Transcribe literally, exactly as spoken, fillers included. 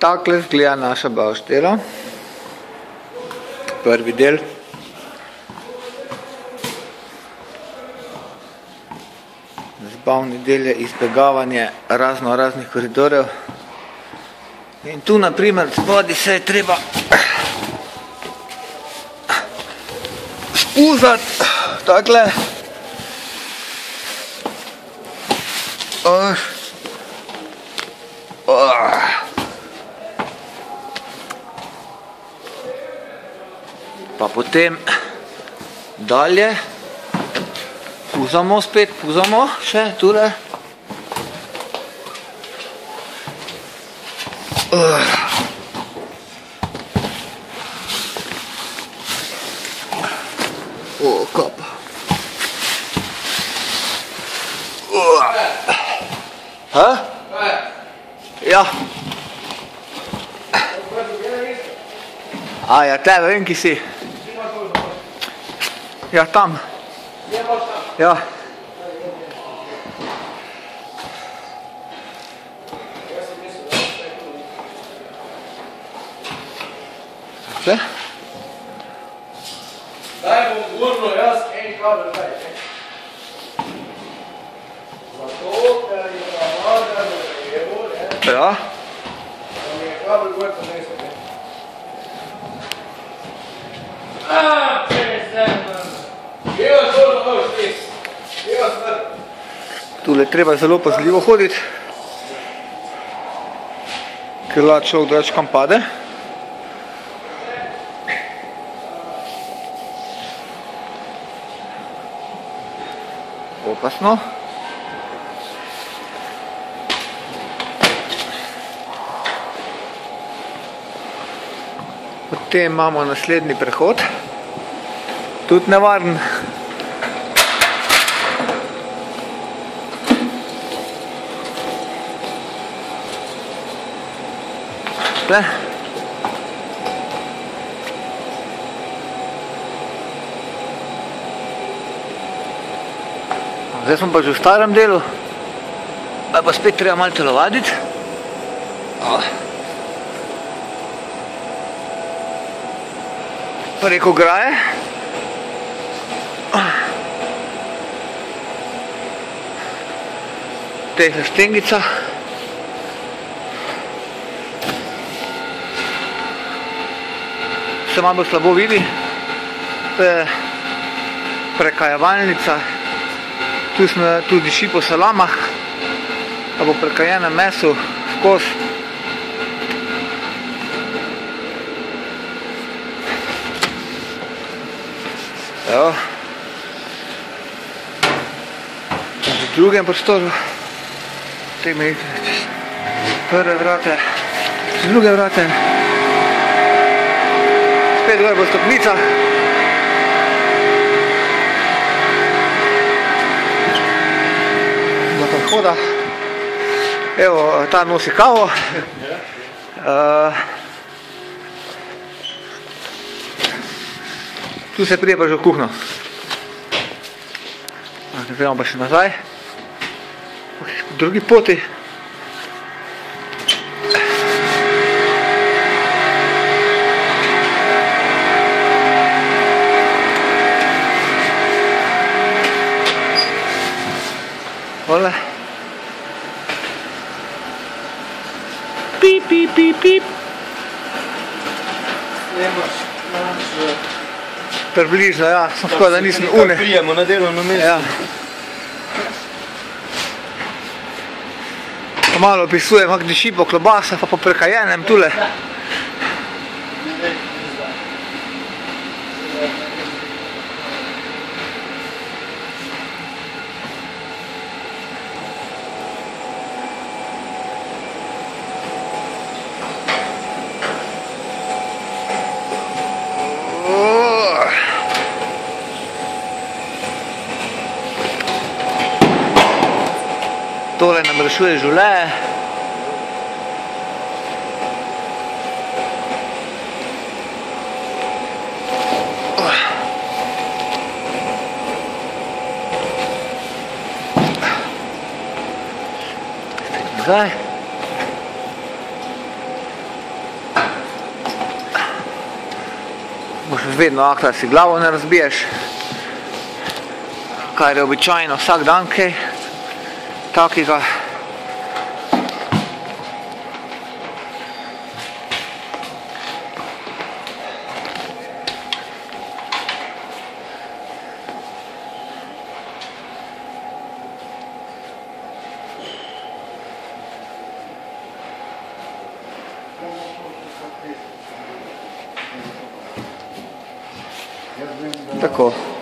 takle izgleda naša bavštela. Prvi del. Zabavni del je izbjegavanje razno raznih koridorjev. In tu naprimer spodaj se je treba spuzati takle. Oh. Oh. Pa potem dalje puzamo, spet puzamo, še tule. Uh. O, kap. Uh. Ha? Ja. A ja, tebe vem, ki si. Ja, tam. Ja. Vse? Daj bom urno jaz en kabel daj. Zato, ker je navaden v levo, ne? Ja. Da mi je kabel gor ponesel, ne? Aaa, presemen. Evo zelo dobro štis. Evo smrt. Tule treba zelo pazljivo hoditi, ker lahko človek drugače kam pade. Opasno. Potem imamo naslednji prehod, tudi nevaren. Tle. Zdaj smo pa že v starem delu, pa pa spet treba malo telovaditi. Preko graje. Teh stengica. Se malo slabo vidi. Prekajevalnica. Tu smo tudi diši po salamah, pa po prekajenem mesu vkos. Evo. V drugem prostoru. Tegme čez prve vrate, čez druge vrate. Spet gor bo stopnica. Hoda. Evo, ta nosi kavo. Uh, tu se prije pa že v kuhno. Gremo pa še nazaj. Po drugi poti. Hole. Pip, pip, pip, pip. Nemaš, imaš... Približno, ja. Sem tako, da nisem une. Tako prijemo na delovno mesto. Ja. Pa malo opisujem, kako diši po klobasa, pa po prekajenem tule. Tole nam rešuje življenje. Zdaj. vedno akla si glavo ne razbiješ, kar je običajno vsak dan kaj takega. Jaz vem, da Tako.